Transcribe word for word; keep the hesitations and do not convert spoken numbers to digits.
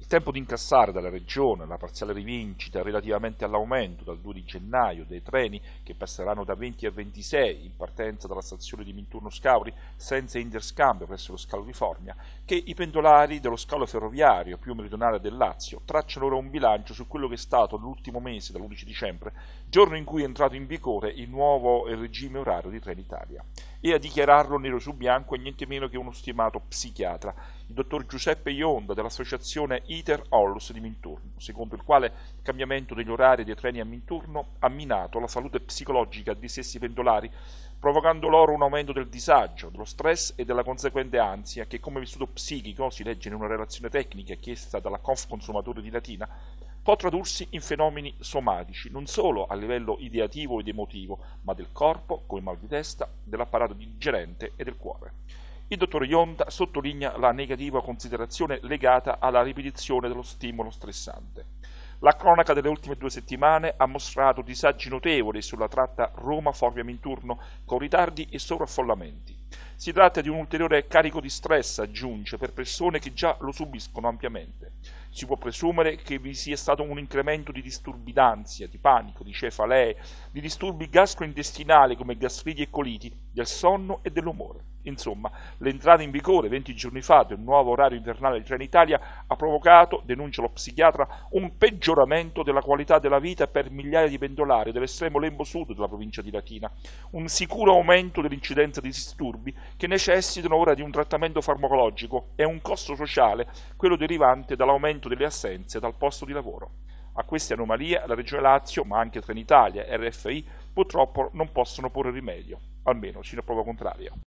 Il tempo di incassare dalla Regione la parziale rivincita relativamente all'aumento dal due di gennaio dei treni che passeranno da venti a ventisei in partenza dalla stazione di Minturno Scauri senza interscambio presso lo scalo di Formia, che i pendolari dello scalo ferroviario più meridionale del Lazio tracciano ora un bilancio su quello che è stato l'ultimo mese dall'undici dicembre, giorno in cui è entrato in vigore il nuovo regime orario di Trenitalia. E a dichiararlo nero su bianco è niente meno che uno stimato psichiatra, il dottor Giuseppe Ionda dell'associazione Iter Ollus di Minturno, secondo il quale il cambiamento degli orari dei treni a Minturno ha minato la salute psicologica di stessi pendolari, provocando loro un aumento del disagio, dello stress e della conseguente ansia che, come vissuto psichico, si legge in una relazione tecnica chiesta dalla Confconsumatori di Latina, può tradursi in fenomeni somatici, non solo a livello ideativo ed emotivo, ma del corpo, come mal di testa, dell'apparato digerente e del cuore. Il dottor Ionda sottolinea la negativa considerazione legata alla ripetizione dello stimolo stressante. La cronaca delle ultime due settimane ha mostrato disagi notevoli sulla tratta Roma-Formia-Minturno con ritardi e sovraffollamenti. Si tratta di un ulteriore carico di stress, aggiunge, per persone che già lo subiscono ampiamente. Si può presumere che vi sia stato un incremento di disturbi d'ansia, di panico, di cefalee, di disturbi gastrointestinali come gastriti e coliti, del sonno e dell'umore. Insomma, l'entrata in vigore venti giorni fa del nuovo orario invernale di Trenitalia ha provocato, denuncia lo psichiatra, un peggioramento della qualità della vita per migliaia di pendolari dell'estremo lembo sud della provincia di Latina, un sicuro aumento dell'incidenza di disturbi che necessitano ora di un trattamento farmacologico e un costo sociale, quello derivante dall'aumento delle assenze dal posto di lavoro. A queste anomalie la Regione Lazio, ma anche Trenitalia e R F I, purtroppo non possono porre rimedio, almeno sino a prova contraria.